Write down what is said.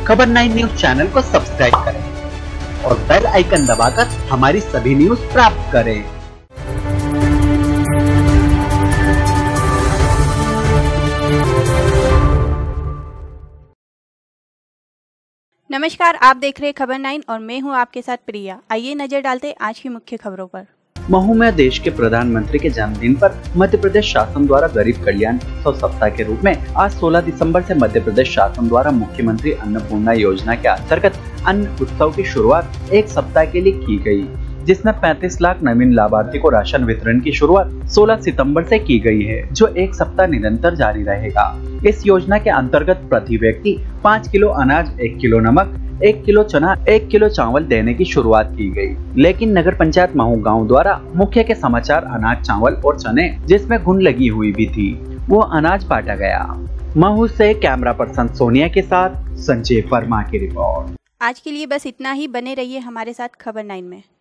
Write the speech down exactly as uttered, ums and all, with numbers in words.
खबर nine news channel को subscribe करें और बेल आइकन दबाकर हमारी सभी न्यूज प्राप्त करें। नमस्कार, आप देख रहे हैं खबर नाइन और मैं हूं आपके साथ प्रिया। आइए नजर डालते हैं आज की मुख्य खबरों पर। महू में देश के प्रधानमंत्री के जन्मदिन पर मध्य प्रदेश शासन द्वारा गरीब कल्याण उत्सव सप्ताह के रूप में आज सोलह दिसंबर से मध्य प्रदेश शासन द्वारा मुख्यमंत्री अन्नपूर्णा योजना के अंतर्गत अन्न उत्सव की शुरुआत एक सप्ताह के लिए की गई, जिसमें पैंतीस लाख नवीन लाभार्थी को राशन वितरण की शुरुआत सोलह सितंबर से की गई है, जो एक सप्ताह निरंतर जारी रहेगा। इस योजना के अंतर्गत प्रति व्यक्ति पाँच किलो अनाज, एक किलो नमक, एक किलो चना, एक किलो चावल देने की शुरुआत की गई। लेकिन नगर पंचायत महू गांव द्वारा मुख्य के समाचार अनाज, चावल और चने जिसमें घुन लगी हुई भी थी, वो अनाज बांटा गया। महू से कैमरा पर्सन सोनिया के साथ संजय वर्मा की रिपोर्ट। आज के लिए बस इतना ही। बने रहिए हमारे साथ खबर नाइन में।